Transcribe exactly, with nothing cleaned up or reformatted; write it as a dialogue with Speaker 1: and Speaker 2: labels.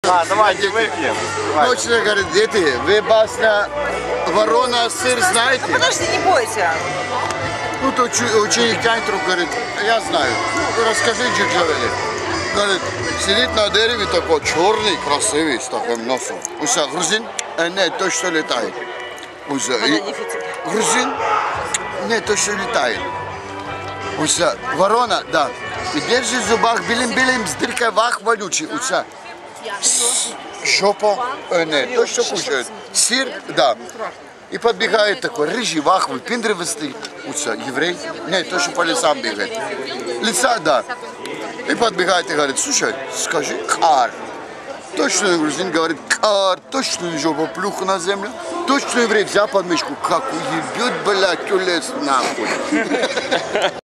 Speaker 1: А, давайте выпьем.
Speaker 2: Точно, говорит, дети, вы басня ворона сыр знаете?
Speaker 3: Ну подожди, не бойся.
Speaker 2: Ну, то ученик Кайнтруп говорит, я знаю. Ну, расскажи, Джиджавели. Говорит, сидит на дереве такой черный, красивый, с таким носом. Уся, грузин? Э, нет, то, что летает. Уся, и... грузин? Нет, то, что летает. Уся, ворона, да. И держит в зубах билим-билим, с дыркой вах вонючий. Уся, жопа, э, нет, то, что кушает. Сыр, да. И подбегает такой рыжий, вах, выпендривастый. Уся, еврей? Нет, то, что по лесам бегает. Лица, да. И подбегает и говорит, слушай, скажи, кар. Точно грузин говорит, кар, точно жопа плюху на землю. Точно еврей взял подмышку, как уебет, блядь, улез нахуй.